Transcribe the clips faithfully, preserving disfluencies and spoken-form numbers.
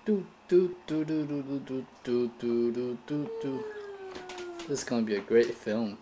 Do do do do do do do do do do do do. This is gonna be a great film.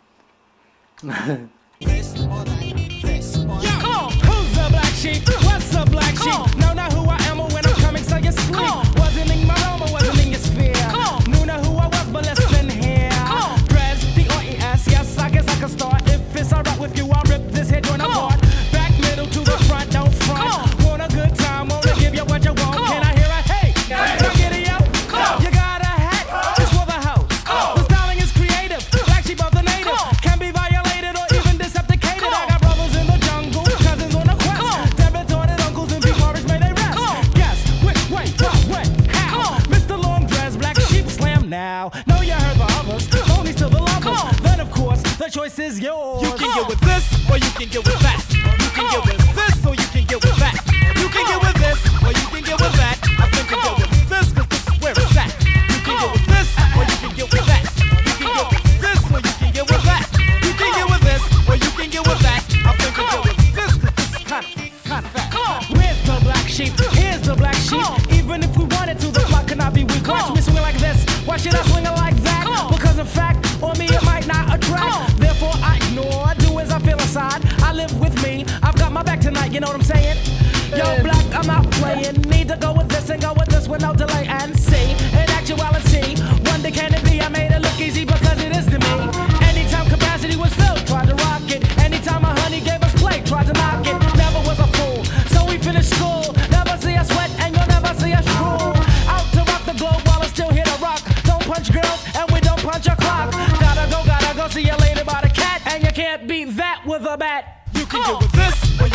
This or that, this or that. Come on, who's the black sheep? What's the black sheep? Know not who I am or when I'm coming, so you sleep. Wasn't in my realm or wasn't in your sphere. Knew not who I was, but listen here. Dress, D R E S, yes, I guess I can start. If it's alright with you, I'll rip this head joint apart. Back middle to the front, don't front. Want a good time, wanna give you what you want. Can I hear a hey? Can I get it, yo? You got a hat, it's for the house. The styling is creative, black sheep of the native. Can be violated or even decepticated. I got brothers in the jungle, cousins on a quest. Dead-retorted uncles and P-Morris may they rest. Guess which way, what, when, how? Mister Long Dress, black sheep slam now. Know you heard the others, only to the lovers. Then of course, the choice is yours. You can get with this, or you can get with that. You can get with this, or you can get with that. You can get with this, or you can get with that. I think you get with this, cause this is where it's at. You can get with this, or you can get with that. You can get with this, or you can get with that. You can get with this, or you can get with that. I think you get with this, cause this is kind of, kind of fat. Where's the black sheep? Here's the black sheep. Even if we wanted to, the flock cannot be weak. Watch me swing like this. Why should I swing it like that? Because in fact, on me it might not attract. Therefore I ignore, do as I feel inside. I live with me. I've got my back tonight, you know what I'm saying? Yo, black, I'm not playing. Need to go with this and go with this with no delay and see. In actuality, wonder can it be? I made it look easy because it is to me. Anytime capacity was filled, tried to rock it. Anytime my honey gave us play, tried to knock it. Never was a fool, so we finished school. Never see us sweat and you'll never see us drool. Out to rock the globe while it's still here to rock. Don't punch girls and we don't punch a clock. Gotta go, gotta go, see you later by the cat. And you can't beat that with a bat. You can get with this, or